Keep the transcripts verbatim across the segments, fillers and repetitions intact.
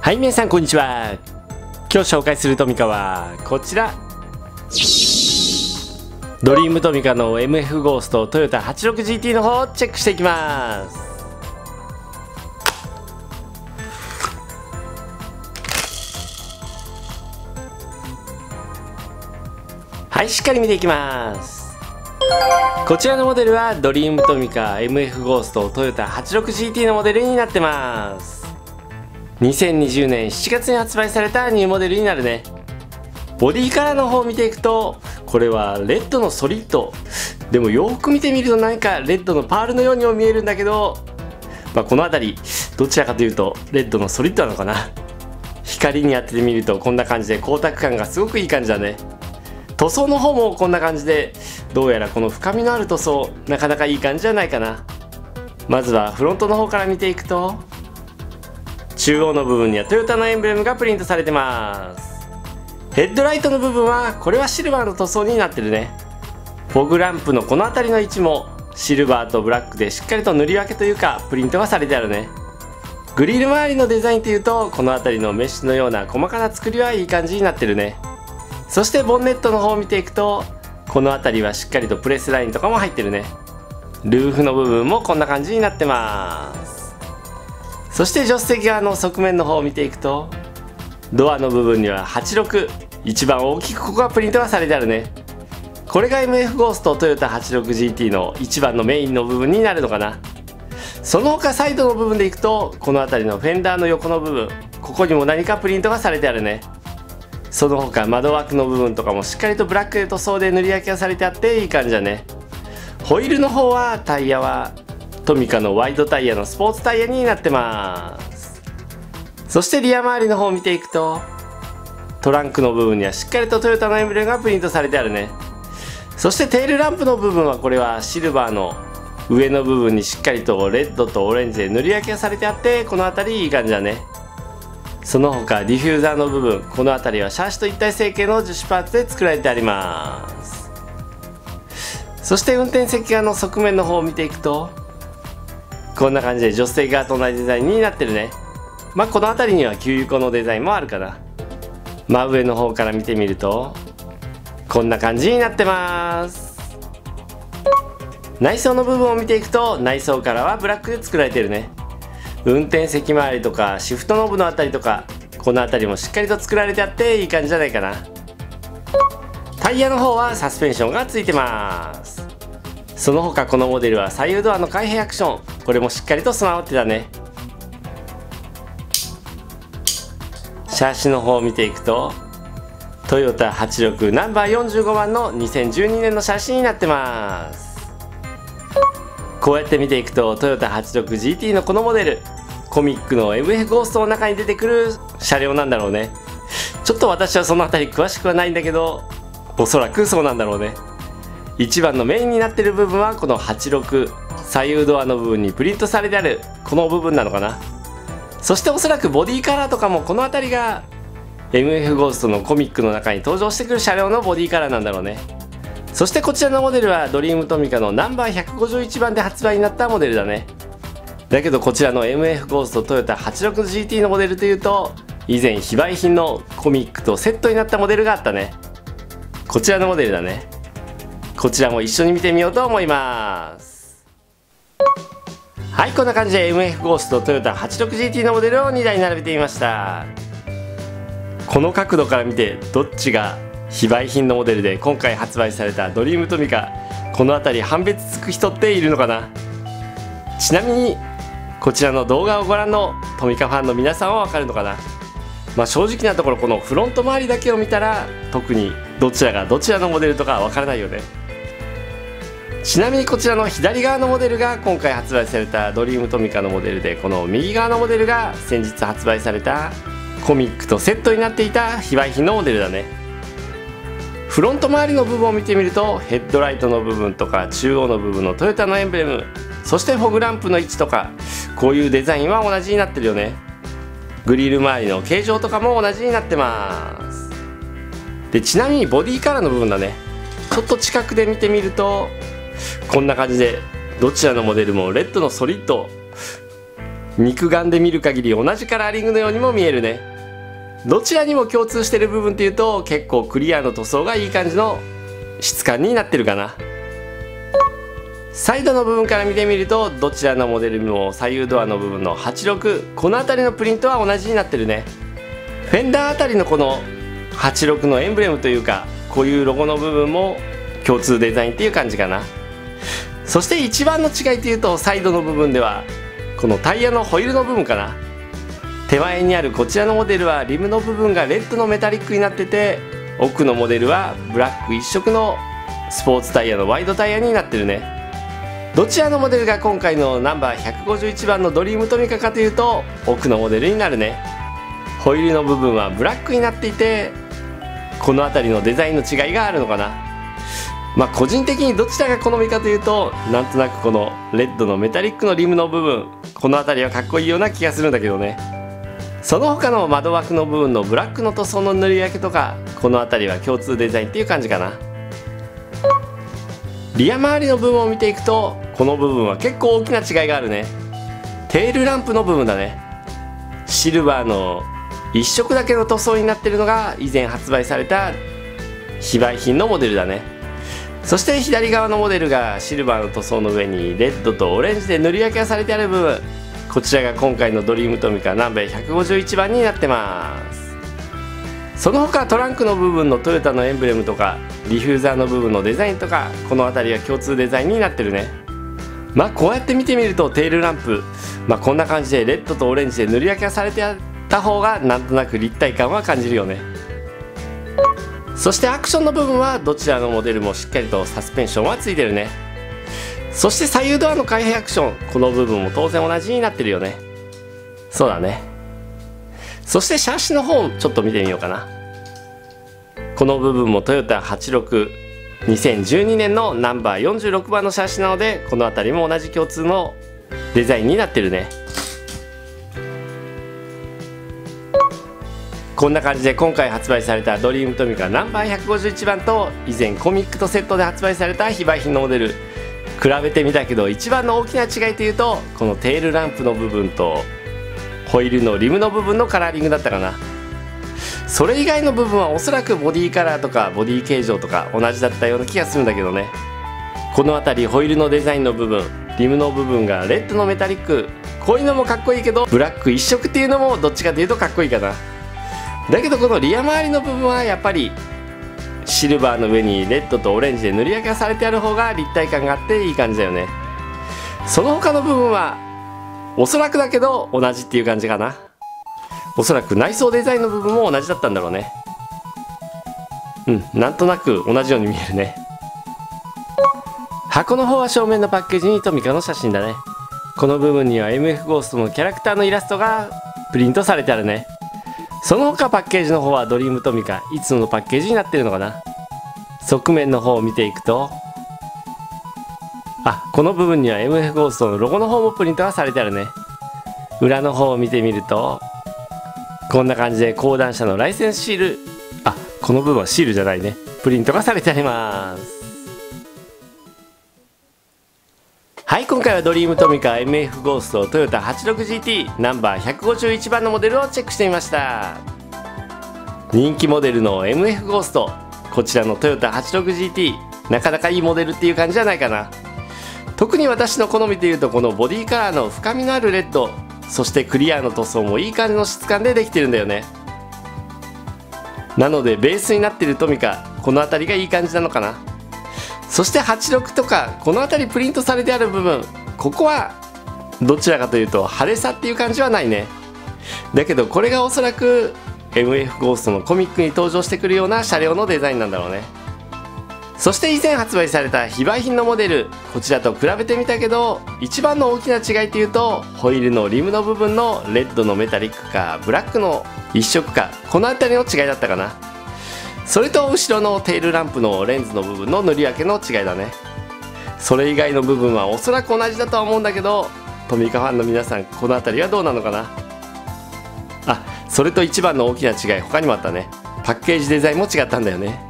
はい、皆さんこんにちは。今日紹介するトミカはこちら、ドリームトミカの エムエフ ゴーストトヨタ はちじゅうろくジーティー の方をチェックしていきます。はい、しっかり見ていきます。こちらのモデルはドリームトミカ エムエフ ゴーストトヨタ はちじゅうろくジーティー のモデルになってます。にせんにじゅうねんしちがつに発売されたニューモデルになるね。ボディカラーの方を見ていくと、これはレッドのソリッド。でもよく見てみると何かレッドのパールのようにも見えるんだけど、まあ、この辺りどちらかというとレッドのソリッドなのかな。光に当ててみるとこんな感じで光沢感がすごくいい感じだね。塗装の方もこんな感じで、どうやらこの深みのある塗装なかなかいい感じじゃないかな。まずはフロントの方から見ていくと、中央の部分にはトヨタのエンブレムがプリントされてます。ヘッドライトの部分はこれはシルバーの塗装になってるね。フォグランプのこの辺りの位置もシルバーとブラックでしっかりと塗り分けというかプリントがされてあるね。グリル周りのデザインというと、この辺りのメッシュのような細かな作りはいい感じになってるね。そしてボンネットの方を見ていくと、この辺りはしっかりとプレスラインとかも入ってるね。ルーフの部分もこんな感じになってます。そして助手席側の側面の方を見ていくと、ドアの部分にははちじゅうろく、一番大きくここがプリントがされてあるね。これが エムエフ ゴーストトヨタ はちじゅうろくジーティー の一番のメインの部分になるのかな。その他サイドの部分でいくと、この辺りのフェンダーの横の部分、ここにも何かプリントがされてあるね。その他窓枠の部分とかもしっかりとブラックで塗装で塗り分けがされてあっていい感じだね。ホイールの方はタイヤはトミカのワイドタイヤのスポーツタイヤになってます。そしてリア周りの方を見ていくと、トランクの部分にはしっかりとトヨタのエンブレムがプリントされてあるね。そしてテールランプの部分はこれはシルバーの上の部分にしっかりとレッドとオレンジで塗り分けがされてあって、この辺りいい感じだね。その他ディフューザーの部分、この辺りはシャーシと一体成形の樹脂パーツで作られてあります。そして運転席側の側面の方を見ていくと、こんな感じで助手席側と同じデザインになってるね。まあこの辺りには給油口のデザインもあるかな。真上の方から見てみるとこんな感じになってます。内装の部分を見ていくと、内装からはブラックで作られてるね。運転席周りとかシフトノブのあたりとか、この辺りもしっかりと作られてあっていい感じじゃないかな。タイヤの方はサスペンションがついてます。その他このモデルは左右ドアの開閉アクション、これもしっかりと備わってたね。シャーシの方を見ていくと、トヨタはちじゅうろくナンバーよんじゅうごばんのにせんじゅうにねんのシャーシになってます。こうやって見ていくと、トヨタ はちじゅうろくジーティー のこのモデル、コミックの エムエフ ゴーストの中に出てくる車両なんだろうね。ちょっと私はその辺り詳しくはないんだけど、おそらくそうなんだろうね。一番のメインになってる部分はこのはちじゅうろく、左右ドアの部分にプリントされてあるこの部分なのかな。そしておそらくボディカラーとかもこの辺りが エムエフ ゴーストのコミックの中に登場してくる車両のボディカラーなんだろうね。そしてこちらのモデルはドリームトミカのナンバーひゃくごじゅういちばんで発売になったモデルだね。だけどこちらの エムエフ ゴーストトヨタ はちじゅうろくジーティー のモデルというと、以前非売品のコミックとセットになったモデルがあったね。こちらのモデルだね。こちらも一緒に見てみようと思います。はい、こんな感じで エムエフ ゴーストトヨタ はちじゅうろくジーティー のモデルをにだい並べてみました。この角度から見てどっちが非売品のモデルで今回発売されたドリームトミカ、この辺り判別つく人っているのかな。ちなみにこちらの動画をご覧のトミカファンの皆さんはわかるのかな。まあ正直なところこのフロント周りだけを見たら特にどちらがどちらのモデルとかわからないよね。ちなみにこちらの左側のモデルが今回発売されたドリームトミカのモデルで、この右側のモデルが先日発売されたコミックとセットになっていた非売品のモデルだね。フロント周りの部分を見てみると、ヘッドライトの部分とか中央の部分のトヨタのエンブレム、そしてフォグランプの位置とか、こういうデザインは同じになってるよね。グリル周りの形状とかも同じになってます。でちなみにボディカラーの部分だね。ちょっと近くで見てみるとこんな感じで、どちらのモデルもレッドのソリッド、 肉眼で見る限り同じカラーリングのようにも見えるね。どちらにも共通してる部分っていうと結構クリアの塗装がいい感じの質感になってるかな。サイドの部分から見てみるとどちらのモデルも左右ドアの部分のはちじゅうろく、この辺りのプリントは同じになってるね。フェンダーあたりのこのはちじゅうろくのエンブレムというかこういうロゴの部分も共通デザインっていう感じかな。そして一番の違いというとサイドの部分ではこのタイヤのホイールの部分かな。手前にあるこちらのモデルはリムの部分がレッドのメタリックになってて、奥のモデルはブラック一色のスポーツタイヤのワイドタイヤになってるね。どちらのモデルが今回のナンバーひゃくごじゅういちばんのドリームトミカかというと奥のモデルになるね。ホイールの部分はブラックになっていてこの辺りのデザインの違いがあるのかな。まあ個人的にどちらが好みかというとなんとなくこのレッドのメタリックのリムの部分、この辺りはかっこいいような気がするんだけどね。その他の窓枠の部分のブラックの塗装の塗り分けとかこの辺りは共通デザインっていう感じかな。リア周りの部分を見ていくとこの部分は結構大きな違いがあるね。テールランプの部分だね。シルバーの一色だけの塗装になっているのが以前発売された非売品のモデルだね。そして左側のモデルがシルバーの塗装の上にレッドとオレンジで塗り分けがされてある部分、こちらが今回のドリームトミカナンバーひゃくごじゅういちばんになってます。その他トランクの部分のトヨタのエンブレムとかディフューザーの部分のデザインとかこの辺りは共通デザインになってるね。まあこうやって見てみるとテールランプ、まあこんな感じでレッドとオレンジで塗り分けがされてあった方がなんとなく立体感は感じるよね。そしてアクションの部分はどちらのモデルもしっかりとサスペンションはついてるね。そして左右ドアの開閉アクション、この部分も当然同じになってるよね。そうだね。そしてシャシの方ちょっと見てみようかな。この部分もトヨタはちじゅうろく、にせんじゅうにねんのナンバーよんじゅうろくばんのシャシなのでこの辺りも同じ共通のデザインになってるね。こんな感じで今回発売されたドリームトミカナンバーひゃくごじゅういちばんと以前コミックとセットで発売された非売品のモデル比べてみたけど一番の大きな違いというとこのテールランプの部分とホイールのリムの部分のカラーリングだったかな。それ以外の部分はおそらくボディカラーとかボディ形状とか同じだったような気がするんだけどね。この辺りホイールのデザインの部分、リムの部分がレッドのメタリック、こういうのもかっこいいけどブラック一色っていうのもどっちかというとかっこいいかな。だけどこのリア周りの部分はやっぱりシルバーの上にレッドとオレンジで塗り分けがされてある方が立体感があっていい感じだよね。その他の部分はおそらくだけど同じっていう感じかな。おそらく内装デザインの部分も同じだったんだろうね。うん、なんとなく同じように見えるね。箱の方は正面のパッケージにトミカの写真だね。この部分には エムエフ ゴーストのキャラクターのイラストがプリントされてあるね。その他パッケージの方はドリームトミカいつものパッケージになってるのかな。側面の方を見ていくと、あ、この部分には エムエフ ゴーストのロゴの方もプリントがされてあるね。裏の方を見てみるとこんな感じで講談社のライセンスシール、あ、この部分はシールじゃないね、プリントがされてあります。はい、今回はドリームトミカ エムエフ ゴーストトヨタ はちじゅうろくジーティー ナンバーひゃくごじゅういちばんのモデルをチェックしてみました。人気モデルの エムエフ ゴースト、こちらのトヨタ はちじゅうろくジーティー なかなかいいモデルっていう感じじゃないかな。特に私の好みでいうとこのボディカラーの深みのあるレッド、そしてクリアの塗装もいい感じの質感でできてるんだよね。なのでベースになっているトミカ、この辺りがいい感じなのかな。そしてはちじゅうろくとかこの辺りプリントされてある部分、ここはどちらかというと派手さっていう感じはないね。だけどこれがおそらく エムエフ ゴーストのコミックに登場してくるような車両のデザインなんだろうね。そして以前発売された非売品のモデル、こちらと比べてみたけど一番の大きな違いというとホイールのリムの部分のレッドのメタリックかブラックの一色か、この辺りの違いだったかな。それと後ろのテールランプのレンズの部分の塗り分けの違いだね。それ以外の部分はおそらく同じだとは思うんだけどトミカファンの皆さんこの辺りはどうなのかな。あ、それと一番の大きな違い他にもあったね。パッケージデザインも違ったんだよね。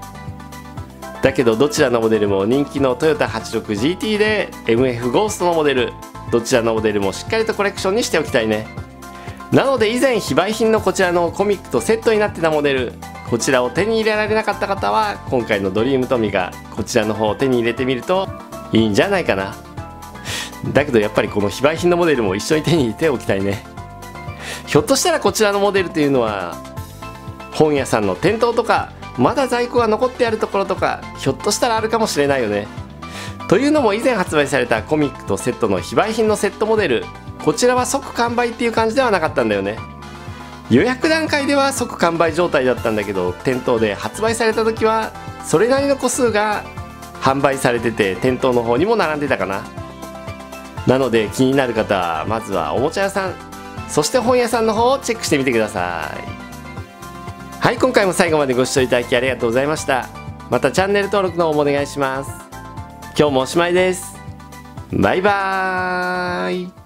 だけどどちらのモデルも人気のトヨタ はちじゅうろくジーティー で エムエフ ゴーストのモデル、 どちらのモデルもしっかりとコレクションにしておきたいね。なので以前非売品のこちらのコミックとセットになってたモデル、こちらを手に入れられなかった方は今回のドリームトミカこちらの方を手に入れてみるといいんじゃないかな。だけどやっぱりこの非売品のモデルも一緒に手に入れておきたいね。ひょっとしたらこちらのモデルというのは本屋さんの店頭とかまだ在庫が残ってあるところとかひょっとしたらあるかもしれないよね。というのも以前発売されたコミックとセットの非売品のセットモデル、こちらは即完売っていう感じではなかったんだよね。予約段階では即完売状態だったんだけど、店頭で発売された時はそれなりの個数が販売されてて店頭の方にも並んでたかな。なので気になる方はまずはおもちゃ屋さん、そして本屋さんの方をチェックしてみてください。はい、今回も最後までご視聴いただきありがとうございました。またチャンネル登録の方もお願いします。今日もおしまいです。バイバーイ。